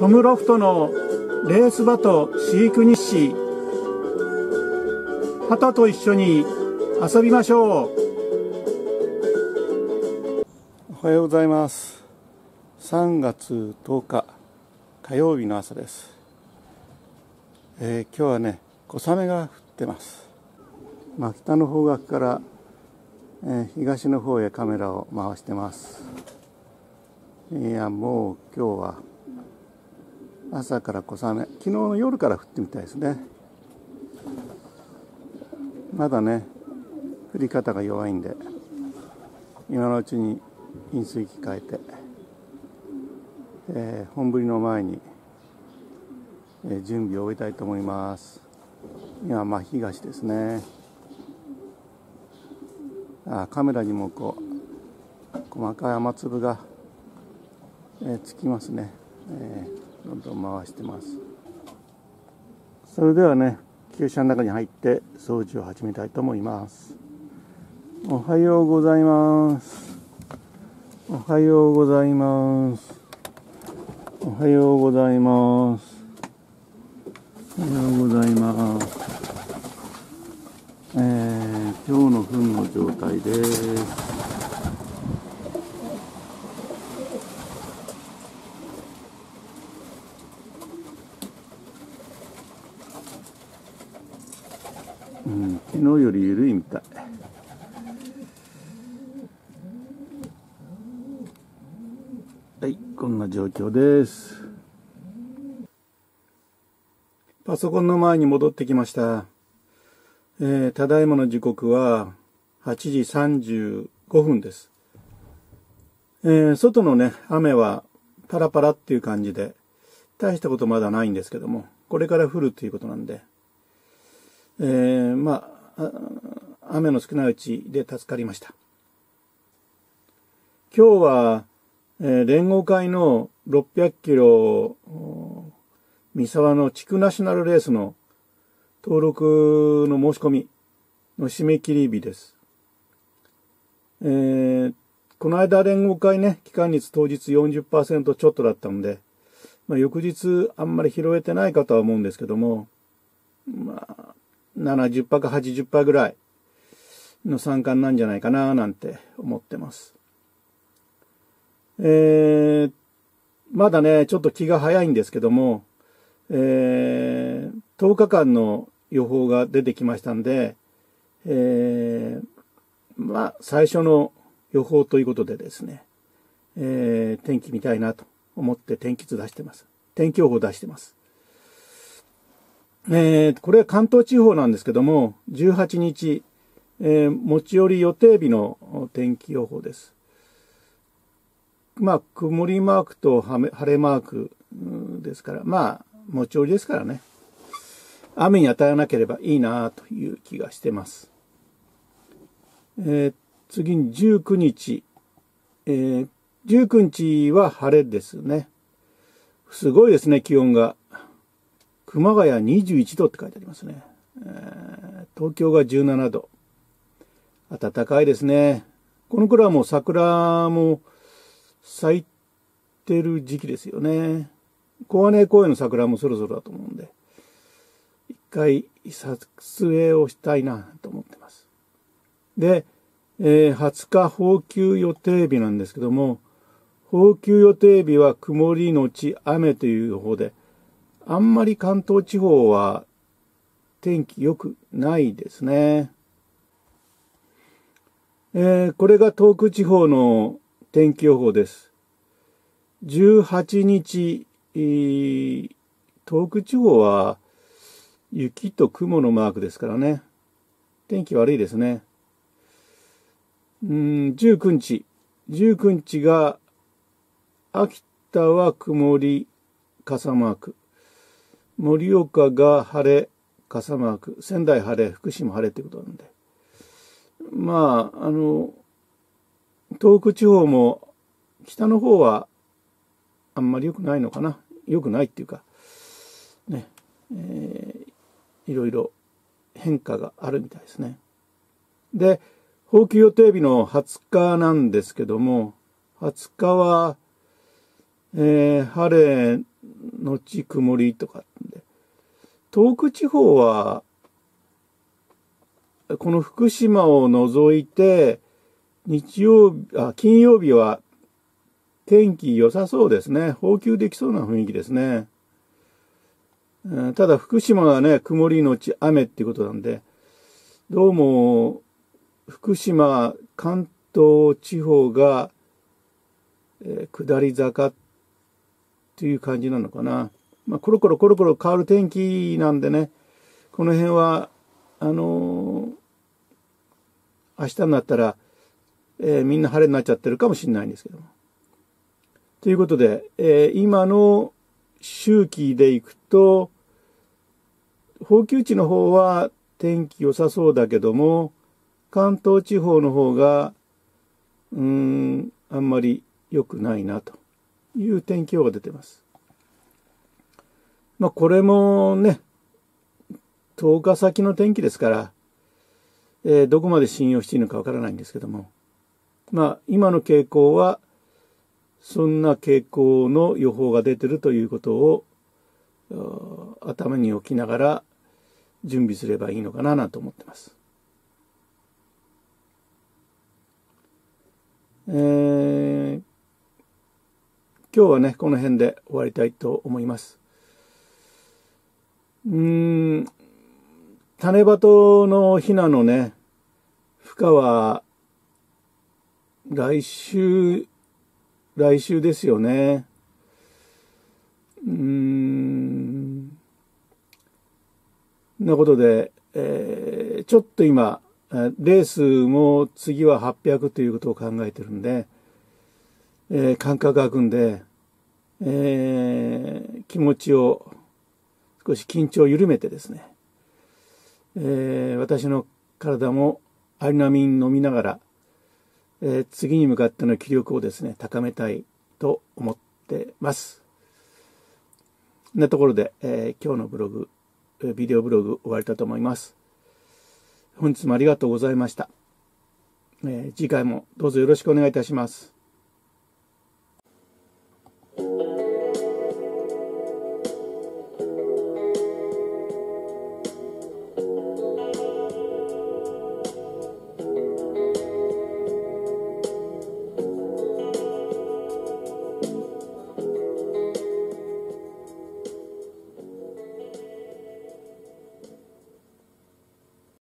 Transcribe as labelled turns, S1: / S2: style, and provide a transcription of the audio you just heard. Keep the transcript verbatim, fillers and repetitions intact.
S1: トムロフトのレースバト飼育日誌。鳩と一緒に遊びましょう。おはようございます。さんがつとおか火曜日の朝です。えー、今日はね小雨が降ってます。まあ、北の方角から、えー、東の方へカメラを回してます。いやもう今日は朝から小雨、昨日の夜から降ってみたいですね。まだね降り方が弱いんで、今のうちに飲水機変えて、えー、本降りの前に、えー、準備を終えたいと思います。今真東ですね。あカメラにもこう細かい雨粒が、えー、つきますね。えーどんどん回してます。それではね厩舎の中に入って掃除を始めたいと思います。おはようございます。おはようございます。おはようございます。おはようございます。えー、今日の糞の状態です。うん、昨日より緩いみたい。はい、こんな状況です。パソコンの前に戻ってきました。えー、ただいまの時刻ははちじさんじゅうごふんです。えー、外のね雨はパラパラっていう感じで大したことまだないんですけども、これから降るということなんで、えー、まあ雨の少ないうちで助かりました。今日は、えー、連合会のろっぴゃくキロ三沢の地区ナショナルレースの登録の申し込みの締め切り日です。えー、この間連合会ね期間率当日 よんじゅっパーセント ちょっとだったので、まあ、翌日あんまり拾えてないかとは思うんですけども、まあななじゅっパーセントか はちじゅっパーセント ぐらいの参加なんじゃないかななんて思ってます。えー、まだねちょっと気が早いんですけども、えー、とおかかんの予報が出てきましたんで、えー、まあ最初の予報ということでですね、えー、天気見たいなと思って天気図出してます。天気予報出してます。えー、これは関東地方なんですけども、じゅうはちにち、えー、持ち寄り予定日の天気予報です。まあ、曇りマークと晴れマークですから、まあ、持ち寄りですからね。雨に当たらなければいいなという気がしてます。えー、次にじゅうくにち、えー、じゅうくにちは晴れですね。すごいですね、気温が。熊谷にじゅういちどって書いてありますね。えー、東京がじゅうななど。暖かいですね。この頃はもう桜も咲いてる時期ですよね。小金井公園の桜もそろそろだと思うんで、一回撮影をしたいなと思ってます。で、えー、はつか放給予定日なんですけども、放給予定日は曇りのち雨という予報で、あんまり関東地方は天気良くないですね。えー、これが東北地方の天気予報です。じゅうはちにち、えー、東北地方は雪と雲のマークですからね。天気悪いですね。うん、じゅうくにち。じゅうくにちが秋田は曇り傘マーク。盛岡が晴れ傘マーク。仙台晴れ、福島晴れということなんで。まあ、あの、東北地方も北の方はあんまり良くないのかな。良くないっていうか、ね、えー、いろいろ変化があるみたいですね。で、放給予定日のはつかなんですけども、はつかは、えー、晴れ後曇りとかで、東北地方はこの福島を除いて日曜日あ金曜日は天気良さそうですね。放球できそうな雰囲気ですね。ただ福島はね、曇りのち雨っていうことなんで、どうも福島、関東地方が、えー、下り坂っていう感じなのかな。まあ、コロコロコロコロ変わる天気なんでね、この辺は、あのー、明日になったら、えー、みんな晴れになっちゃってるかもしれないんですけども。ということで、えー、今の周期でいくと、放球地の方は天気良さそうだけども、関東地方の方が、うーん、あんまり良くないなという天気予報が出てます。まあこれもね、とおか先の天気ですから、えー、どこまで信用していいのかわからないんですけども、まあ今の傾向は、そんな傾向の予報が出てるということを頭に置きながら準備すればいいのかなと思ってます。えー、今日はねこの辺で終わりたいと思います。うーん、種鳩のヒナのね孵化は来週来週ですよね。うーん。なことで、えー、ちょっと今、レースも次ははっぴゃくということを考えてるんで、えー、間隔が空くんで、えー、気持ちを少し緊張を緩めてですね、えー、私の体もアリナミン飲みながら、えー、次に向かっての気力をですね高めたいと思ってます。こんなところで、えー、今日のブログビデオブログ終わりたいと思います。本日もありがとうございました。えー、次回もどうぞよろしくお願いいたします。